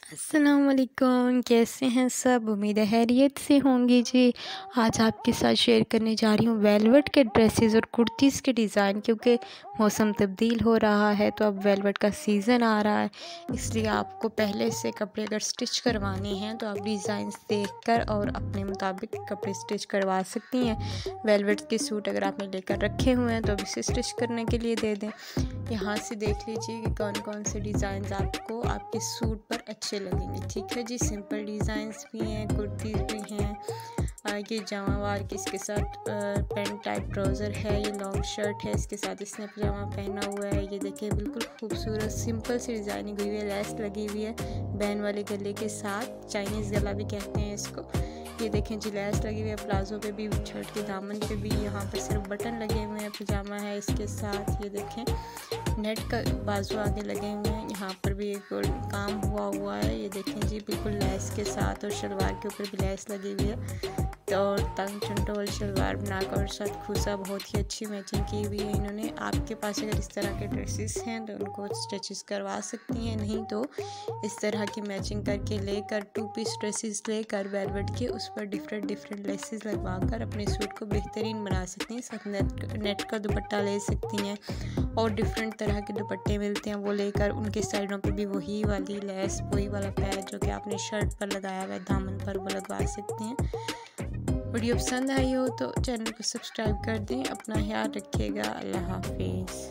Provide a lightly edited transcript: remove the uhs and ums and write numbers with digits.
अस्सलाम वालेकुम, कैसे हैं सब। उम्मीद है खैरियत से होंगी जी। आज आपके साथ शेयर करने जा रही हूँ वेलवेट के ड्रेसेस और कुर्तीज़ के डिज़ाइन, क्योंकि मौसम तब्दील हो रहा है तो अब वेलवेट का सीज़न आ रहा है, इसलिए आपको पहले से कपड़े अगर स्टिच करवाने हैं तो आप डिज़ाइंस देखकर और अपने मुताबिक कपड़े स्टिच करवा सकती हैं। वेलवेट के सूट अगर आपने लेकर रखे हुए हैं तो अब इसे स्टिच करने के लिए दे दें। यहाँ से देख लीजिए कि कौन कौन से डिज़ाइन आपको आपके सूट पर अच्छे लगेंगे। ठीक है जी, सिंपल डिज़ाइंस भी हैं, कुर्तीज़ भी हैं। ये जामा वार की इसके साथ पैंट टाइप ट्राउज़र है, ये लॉन्ग शर्ट है, इसके साथ इसने पजामा पहना हुआ है। ये देखिए बिल्कुल खूबसूरत सिंपल सी डिज़ाइनिंग हुई है, लेस लगी हुई है बैन वाले गले के साथ, चाइनीज़ गला भी कहते हैं इसको। ये देखें जी, लेस लगी हुई है प्लाजो पे भी, शर्ट के दामन पे भी। यहाँ पर सिर्फ बटन लगे हुए हैं, पजामा है इसके साथ। ये देखें नेट का बाजू आगे लगे हुए हैं, यहाँ पर भी एक काम हुआ है। ये देखें जी, बिल्कुल लेस के साथ, और शलवार के ऊपर भी लेस लगी हुई है। और तंग चंटोल शलवार बनाकर और साथ खूसा बहुत ही अच्छी मैचिंग की हुई है इन्होंने। आपके पास अगर इस तरह के ड्रेसेस हैं तो उनको स्टिचेस करवा सकती हैं, नहीं तो इस तरह की मैचिंग करके लेकर 2 पीस ड्रेसेस लेकर वेलवेट के उस पर डिफरेंट लेसेस लगवा कर अपने सूट को बेहतरीन बना सकती हैं। साथ नेट का दुपट्टा ले सकती हैं, और डिफरेंट तरह के दुपट्टे मिलते हैं, वो लेकर उनके साइडों पे भी वही वाली लेस, वही वाला पैच जो कि आपने शर्ट पर लगाया हुआ है दामन पर, वो लगवा सकते हैं। वीडियो पसंद आई हो तो चैनल को सब्सक्राइब कर दें। अपना ख्याल रखिएगा। अल्लाह हाफिज़।